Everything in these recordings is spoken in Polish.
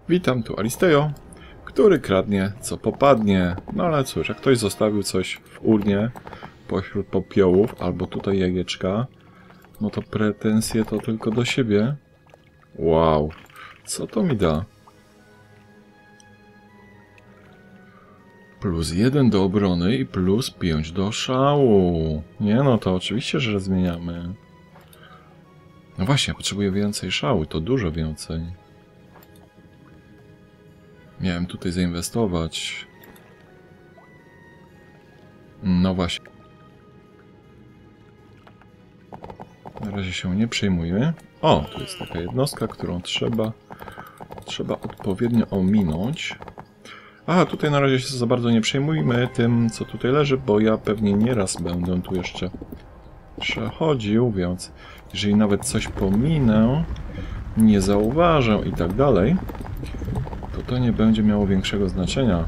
Witam, tu Aristejo, który kradnie co popadnie. No ale cóż, jak ktoś zostawił coś w urnie pośród popiołów, albo tutaj jajeczka, no to pretensje to tylko do siebie. Wow, co to mi da? +1 do obrony i +5 do szału. Nie no, to oczywiście, że zmieniamy. No właśnie, potrzebuję więcej szału, to dużo więcej. Miałem tutaj zainwestować. No właśnie. Na razie się nie przejmujmy. O, tu jest taka jednostka, którą trzeba odpowiednio ominąć. Aha, tutaj na razie się za bardzo nie przejmujmy tym, co tutaj leży, bo ja pewnie nieraz będę tu jeszcze przechodził, więc jeżeli nawet coś pominę, nie zauważę i tak dalej, to nie będzie miało większego znaczenia.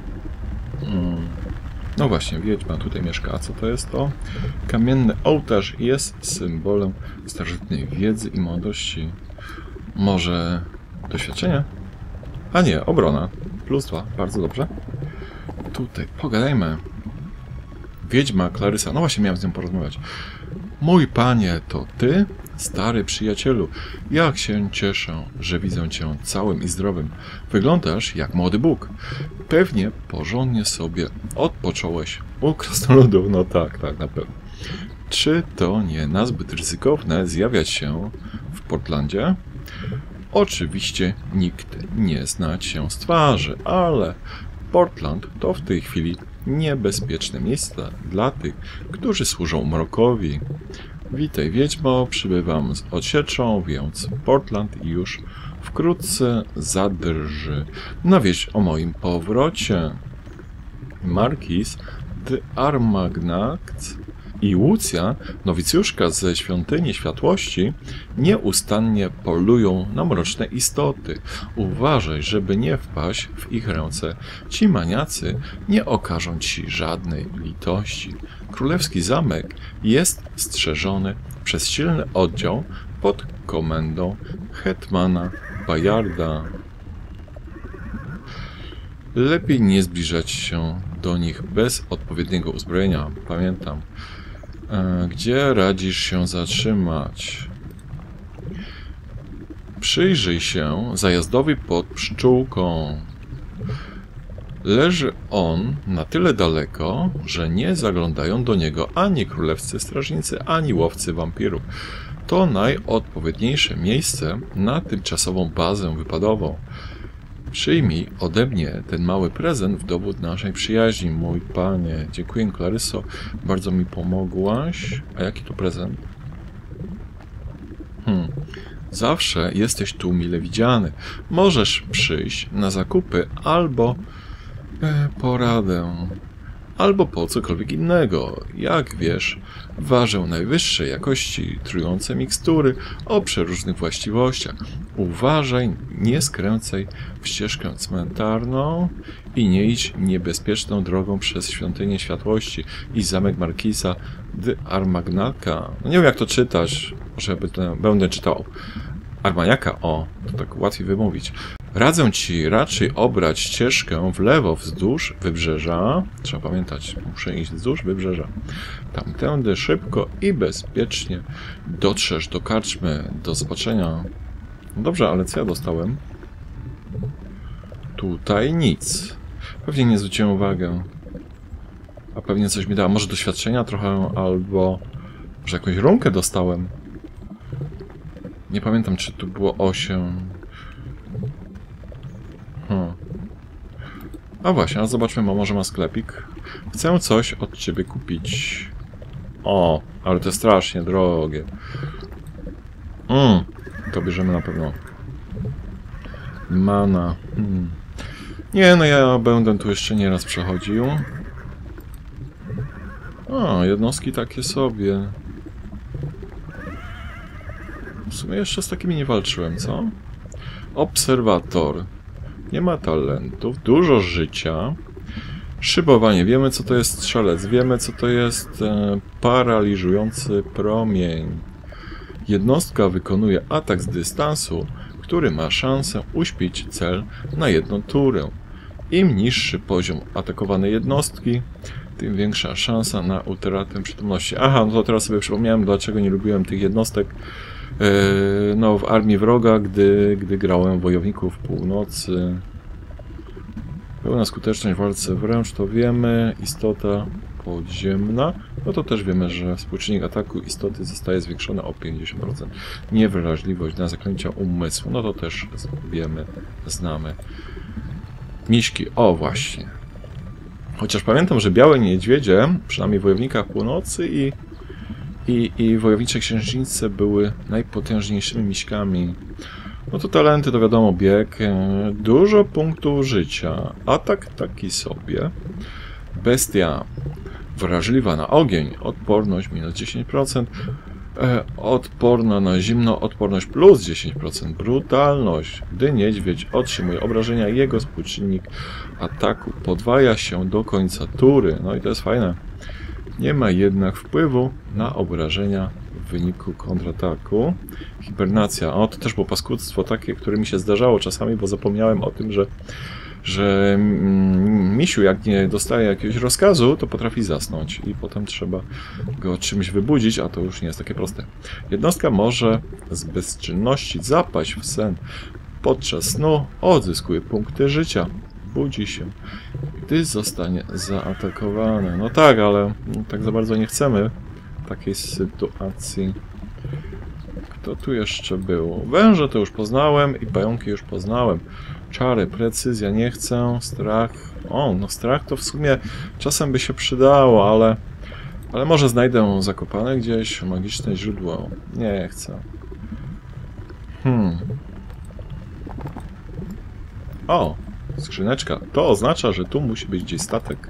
No właśnie, wiedźma tutaj mieszka. A co to jest to? Kamienny ołtarz jest symbolem starożytnej wiedzy i mądrości. Może doświadczenie? A nie, obrona. +2, bardzo dobrze. Tutaj pogadajmy. Wiedźma Klarysa. No właśnie, miałem z nią porozmawiać. Mój panie, to ty? Stary przyjacielu, jak się cieszę, że widzę cię całym i zdrowym. Wyglądasz jak młody Bóg. Pewnie porządnie sobie odpocząłeś u krasnoludów. No tak, na pewno. Czy to nie nazbyt ryzykowne zjawiać się w Portlandzie? Oczywiście nikt nie zna się z twarzy, ale Portland to w tej chwili niebezpieczne miejsce dla tych, którzy służą mrokowi. Witaj, wiedźmo, przybywam z odsieczą, więc Portland już wkrótce zadrży na wieść o moim powrocie. Marquis de Armagnac i Lucja, nowicjuszka ze Świątyni Światłości, nieustannie polują na mroczne istoty. Uważaj, żeby nie wpaść w ich ręce. Ci maniacy nie okażą ci żadnej litości. Królewski zamek jest strzeżony przez silny oddział pod komendą hetmana Bayarda. Lepiej nie zbliżać się do nich bez odpowiedniego uzbrojenia. Pamiętam. Gdzie radzisz się zatrzymać? Przyjrzyj się zajazdowi pod pszczółką. Leży on na tyle daleko, że nie zaglądają do niego ani królewscy strażnicy, ani łowcy wampirów. To najodpowiedniejsze miejsce na tymczasową bazę wypadową. Przyjmij ode mnie ten mały prezent w dowód naszej przyjaźni, mój panie. Dziękuję, Klaryso. Bardzo mi pomogłaś. A jaki to prezent? Zawsze jesteś tu mile widziany. Możesz przyjść na zakupy albo poradę, albo po cokolwiek innego. Jak wiesz, ważę najwyższej jakości trujące mikstury o przeróżnych właściwościach. Uważaj, nie skręcaj w ścieżkę cmentarną i nie idź niebezpieczną drogą przez Świątynię Światłości i zamek Marquisa de Armagnaca. No nie wiem, jak to czytać, może będę czytał Armagnaca, o, to tak łatwiej wymówić. Radzę ci raczej obrać ścieżkę w lewo wzdłuż wybrzeża. Trzeba pamiętać, muszę iść wzdłuż wybrzeża. Tamtędy szybko i bezpiecznie dotrzesz do karczmy. Do zobaczenia. No dobrze, ale co ja dostałem? Tutaj nic. Pewnie nie zwróciłem uwagi. A pewnie coś mi da. Może doświadczenia trochę, albo może jakąś runkę dostałem. Nie pamiętam, czy tu było 8. A właśnie, a zobaczmy, może ma sklepik. Chcę coś od ciebie kupić. O, ale to strasznie drogie. To bierzemy na pewno. Mana. Nie, no ja będę tu jeszcze nieraz przechodził. O, jednostki takie sobie. W sumie jeszcze z takimi nie walczyłem, co? Obserwator. Nie ma talentów, dużo życia. Szybowanie. Wiemy, co to jest strzelec. Wiemy, co to jest paraliżujący promień. Jednostka wykonuje atak z dystansu, który ma szansę uśpić cel na jedną turę. Im niższy poziom atakowanej jednostki, tym większa szansa na utratę przytomności. Aha, no to teraz sobie przypomniałem, dlaczego nie lubiłem tych jednostek no, w armii wroga, gdy grałem wojowników północy. Pełna skuteczność w walce wręcz, to wiemy. Istota podziemna, no to też wiemy, że współczynnik ataku istoty zostaje zwiększony o 50%. Niewrażliwość na zaklęcia umysłu, no to też wiemy, znamy. Miśki, o właśnie. Chociaż pamiętam, że białe niedźwiedzie, przynajmniej w wojownikach północy i wojownicze księżniczce były najpotężniejszymi miśkami. No to talenty to wiadomo, bieg, dużo punktów życia, atak taki sobie. Bestia wrażliwa na ogień, odporność minus 10%, odporna na zimno, odporność plus 10%, brutalność. Gdy niedźwiedź otrzymuje obrażenia, jego współczynnik ataku podwaja się do końca tury. No i to jest fajne. Nie ma jednak wpływu na obrażenia w wyniku kontrataku. Hibernacja. O, to też było paskudztwo takie, które mi się zdarzało czasami, bo zapomniałem o tym, że misiu, jak nie dostaje jakiegoś rozkazu, to potrafi zasnąć i potem trzeba go czymś wybudzić, a to już nie jest takie proste. Jednostka może z bezczynności zapaść w sen. Podczas snu odzyskuje punkty życia. Budzi się, gdy zostanie zaatakowane. No tak, ale tak za bardzo nie chcemy takiej sytuacji. Kto tu jeszcze był? Węże to już poznałem i pająki już poznałem. Czary, precyzja nie chcę, strach. O, no strach to w sumie czasem by się przydało, ale może znajdę zakopane gdzieś magiczne źródło. Nie chcę. O, skrzyneczka. To oznacza, że tu musi być gdzieś statek.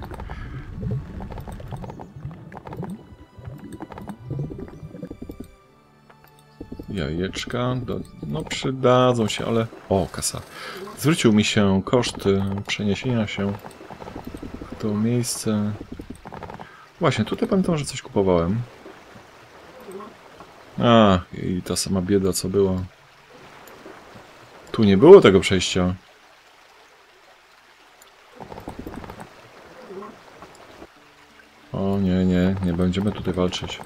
Jajeczka, no przydadzą się, ale... O, kasa. Zwrócił mi się koszt przeniesienia się w to miejsce. Właśnie, tutaj pamiętam, że coś kupowałem. A, i ta sama bieda, co była. Tu nie było tego przejścia. O, nie będziemy tutaj walczyć.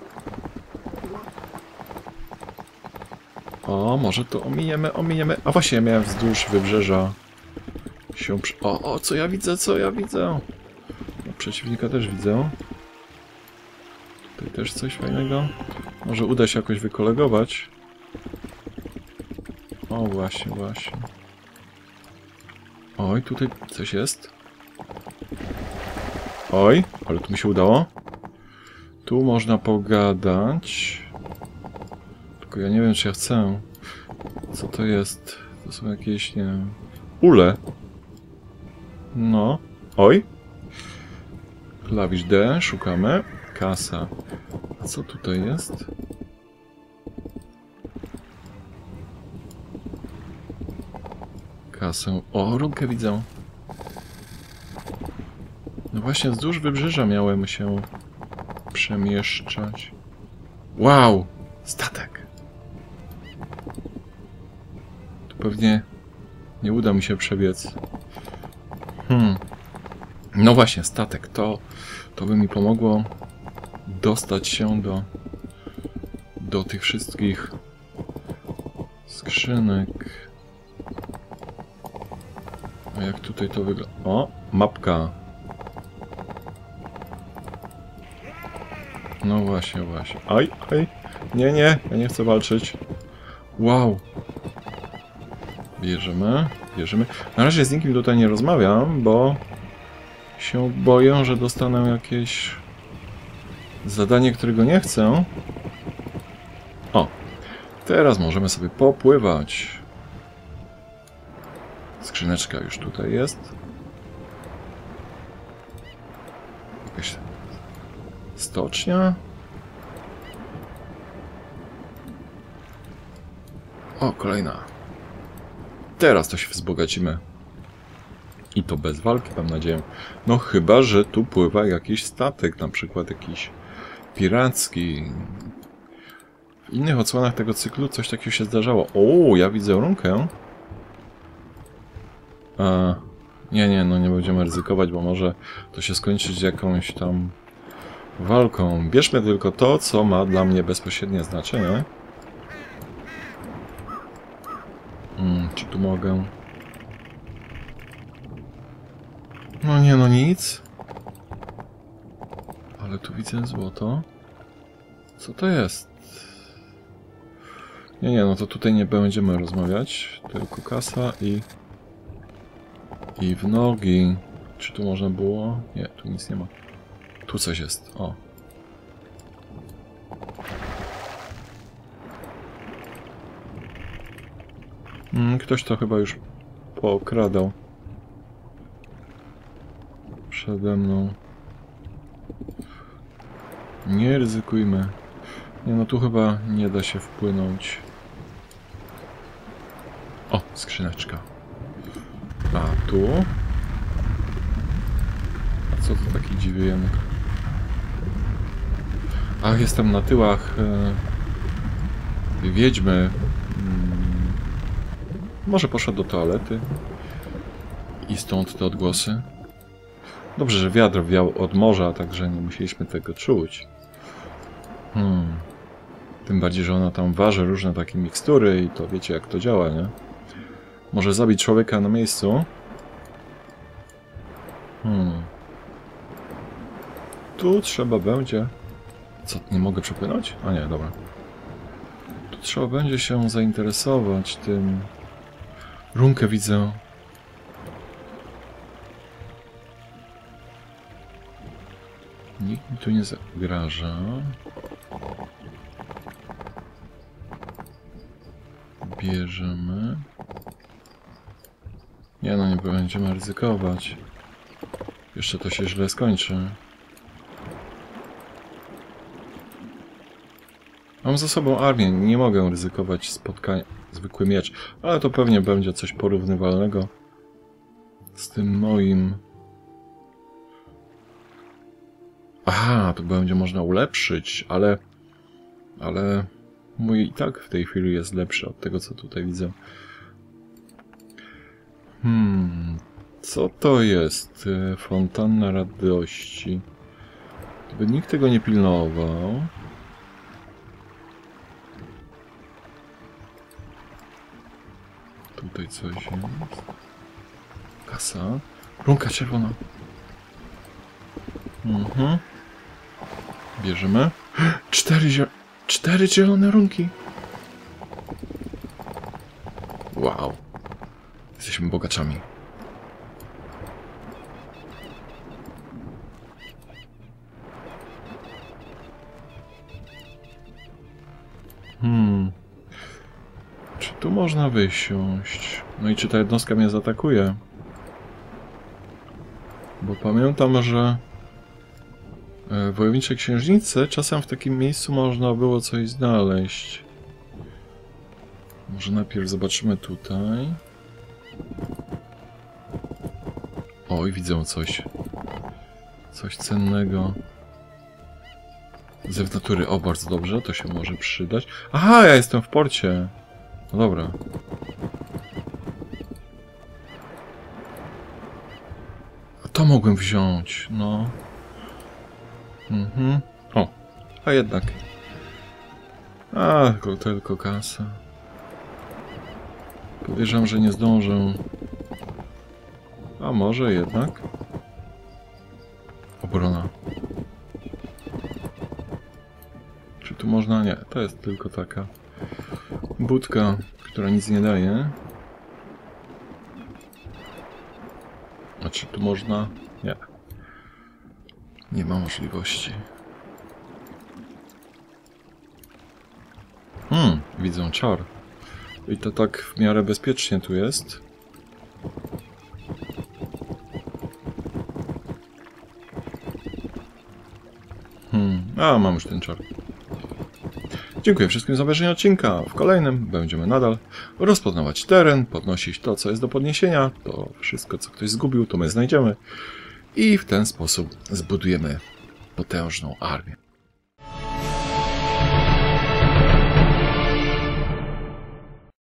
O, może to ominiemy. A właśnie, ja miałem wzdłuż wybrzeża się... O, co ja widzę? No, przeciwnika też widzę. Tutaj też coś fajnego. Może uda się jakoś wykolegować. O, właśnie. Oj, tutaj coś jest. Oj, ale tu mi się udało. Tu można pogadać. Tylko ja nie wiem, czy ja chcę. Co to jest? To są jakieś, nie wiem... Ule. No. Oj. Klawisz D, szukamy. Kasa. A co tutaj jest? Kasę. O, rurkę widzę. No właśnie, wzdłuż wybrzeża miałem się przemieszczać. Wow! Statek! Tu pewnie nie uda mi się przebiec. No właśnie, statek. To by mi pomogło dostać się do tych wszystkich skrzynek. A jak tutaj to wygląda? O, mapka. No właśnie. Aj. Nie, ja nie chcę walczyć. Wow. Bierzemy. Na razie z nikim tutaj nie rozmawiam, bo się boję, że dostanę jakieś zadanie, którego nie chcę. O. Teraz możemy sobie popływać. Skrzyneczka już tutaj jest. Jakaś stocznia. O, kolejna. Teraz to się wzbogacimy. I to bez walki, mam nadzieję. No chyba, że tu pływa jakiś statek, na przykład jakiś piracki. W innych odsłonach tego cyklu coś takiego się zdarzało. O, ja widzę runkę. Nie, no nie będziemy ryzykować, bo może to się skończyć jakąś tam walką. Bierzmy tylko to, co ma dla mnie bezpośrednie znaczenie. Czy tu mogę? No nie, no nic. Ale tu widzę złoto. Co to jest? Nie, no to tutaj nie będziemy rozmawiać. Tylko kasa i w nogi. Czy tu można było? Nie, tu nic nie ma. Tu coś jest. O. Ktoś to chyba już pookradał. Przede mną. Nie ryzykujmy. Nie, no tu chyba nie da się wpłynąć. O, skrzyneczka. A tu? A co to taki dziwny? Ach, jestem na tyłach wiedźmy. Może poszedł do toalety. I stąd te odgłosy. Dobrze, że wiatr wiał od morza, także nie musieliśmy tego czuć. Tym bardziej, że ona tam waży różne takie mikstury i to wiecie, jak to działa, nie? Może zabić człowieka na miejscu. Tu trzeba będzie... Co, nie mogę przepłynąć? A nie, dobra. Tu trzeba będzie się zainteresować tym... Runkę widzę. Nikt mi tu nie zagraża. Bierzemy. Nie, no nie będziemy ryzykować. Jeszcze to się źle skończy. Mam za sobą armię, nie mogę ryzykować spotkania. Zwykły miecz, ale to pewnie będzie coś porównywalnego z tym moim. Aha, to będzie można ulepszyć, ale mój i tak w tej chwili jest lepszy od tego, co tutaj widzę. Co to jest? Fontanna radości. Gdyby nikt tego nie pilnował. Tutaj coś jest. Kasa. Runka czerwona. Bierzemy. 4 zielone runki. Wow. Jesteśmy bogaczami. Czy tu można wysiąść? No i czy ta jednostka mnie zaatakuje? Bo pamiętam, że w Wojowniczej Księżnicy czasem w takim miejscu można było coś znaleźć. Może najpierw zobaczymy tutaj. Oj, widzę coś. Coś cennego. Zew natury. O, bardzo dobrze, to się może przydać. Aha, ja jestem w porcie. No dobra. A to mogłem wziąć, no. O, a jednak. A, tylko kasa. Podejrzewam, że nie zdążę. A może jednak? Obrona. Czy tu można? Nie, to jest tylko taka budka, która nic nie daje. A czy tu można? Nie. Nie ma możliwości. Widzę czar. I to tak w miarę bezpiecznie tu jest. A, mam już ten czar. Dziękuję wszystkim za obejrzenie odcinka. W kolejnym będziemy nadal rozpoznawać teren, podnosić to, co jest do podniesienia. To wszystko, co ktoś zgubił, to my znajdziemy. I w ten sposób zbudujemy potężną armię.